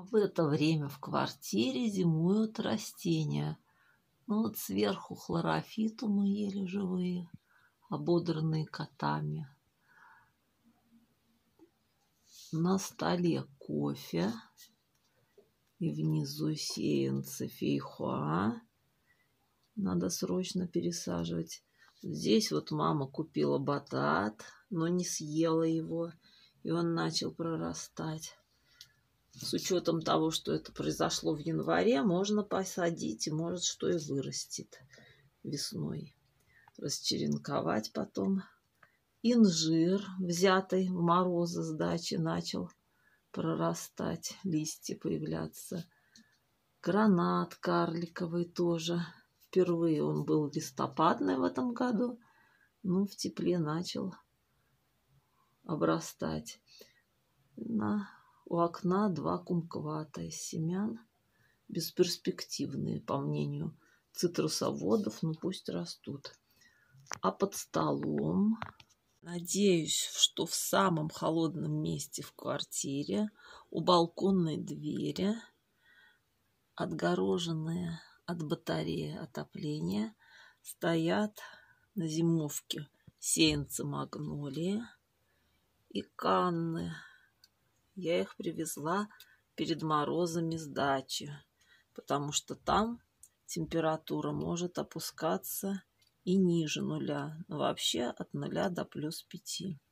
В это время в квартире зимуют растения. Ну вот сверху хлорофитумы еле живые, ободранные котами. На столе кофе. И внизу сеянцы фейхоа. Надо срочно пересаживать. Здесь вот мама купила батат, но не съела его. И он начал прорастать. С учетом того, что это произошло в январе, можно посадить, и может что и вырастет весной. Расчеренковать потом. Инжир, взятый в морозы с дачи, начал прорастать, листья появляться. Гранат карликовый тоже. Впервые он был листопадный в этом году, но в тепле начал обрастать. У окна 2 кумквата из семян, бесперспективные, по мнению цитрусоводов, но пусть растут. А под столом, надеюсь, что в самом холодном месте в квартире, у балконной двери, отгороженные от батареи отопления, стоят на зимовке сеянцы магнолии и канны. Я их привезла перед морозами с дачи, потому что там температура может опускаться и ниже нуля, но вообще от 0 до +5.